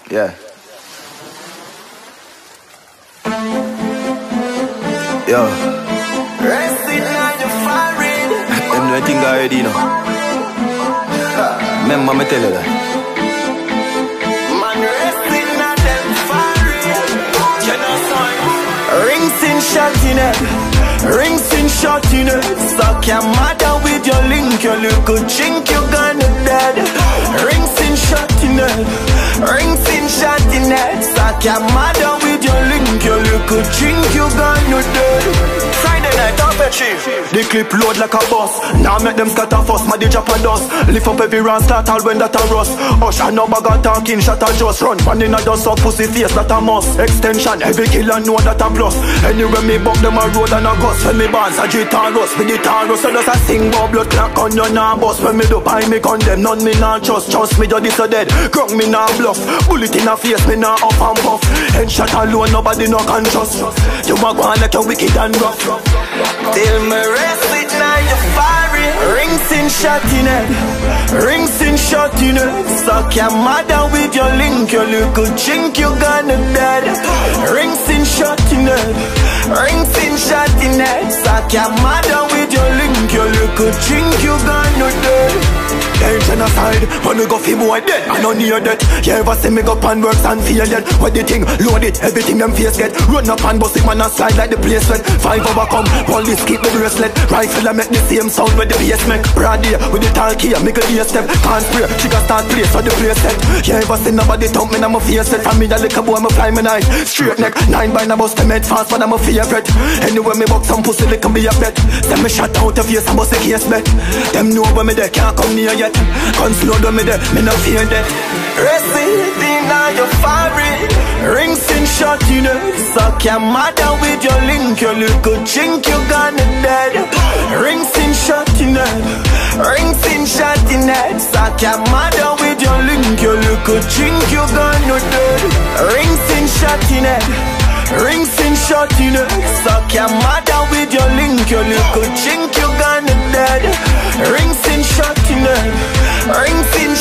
Yeah. Yo. Resting on your forehead. Them know thing already, you know. Remember me tell you that. Man, resting on them forehead. You know, son. Rings in shot in it. Rings in shot in it. Suck your mother with your link. Your little chink, you gonna dead. Rings in shot in it. Rings in shot in it. Suck your mother with your link. Your little chink, you gonna dead. Friday night, up at chief. The clip load like a bus. Now make them scatter fuss, my DJ a dust. Lift up every round, start all when that a rust. Usher no bag of talking, shot a just run. Running a dust up, pussy face that a must. Extension, every killer know that a plus. Anyway me buck them a road and a gust. When me bands a guitarus, with the taros. So just a sing about blood clock on your nah bust. When me do buy me condemn, none me nah trust. Trust me just this so dead, grung me nah bluff. Bullet in a face, me nah up and puff. Headshot alone, nobody no can trust. You a go on like a wicked and rough. Till me rest it now you firing. Rings in shot in it. Rings in shot in it. Suck your mother with your link. Your little chink you gonna dead. Rings in shot in it. Rings in shot in it. Suck your mother with your link. Your little chink you gonna dead. Then genocide, when we go fi boy dead, I don't near that. You ever see me go pan works and feel that? What the thing, load it, everything them face get. Run up and bust it, man, and slide like the place wet. 5 hour come, police keep the bracelet. Rifle I make the same sound with the bass make. Brad here, with the talkie, I make a day step. Can't spray, she got start place for the place set. You ever see nobody thump me, I'm a face set. From me, a little boy, I'm a fly me night. Straight neck, 9 by na bust the med fast, but I'm a favorite. Anyway, me buck some pussy, they can be a bet. Then me shot out the face, I bust the case bet. Them know when me there, can't come near yet. Guns load on me there, me no fear that. Resting in your forehead. Rings in shot in it. Suck your mother with your link. Your little chink you gonna dead. Rings in shot in it. Rings in shot in it. Suck your mother with your link. Your little chink you gonna dead. Rings in shot in it. Rings in shot in it. Suck your mother with your link. Your little chink you gonna dead. Rings in shot in it. Rings in